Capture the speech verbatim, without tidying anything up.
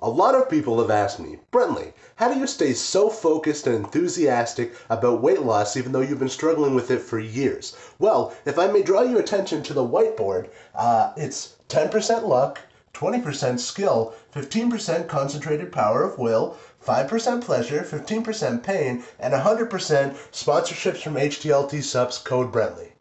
A lot of people have asked me, Brentley, how do you stay so focused and enthusiastic about weight loss even though you've been struggling with it for years? Well, if I may draw your attention to the whiteboard, uh, it's ten percent luck, twenty percent skill, fifteen percent concentrated power of will, five percent pleasure, fifteen percent pain, and one hundred percent sponsorships from H T L T subs code Brentley.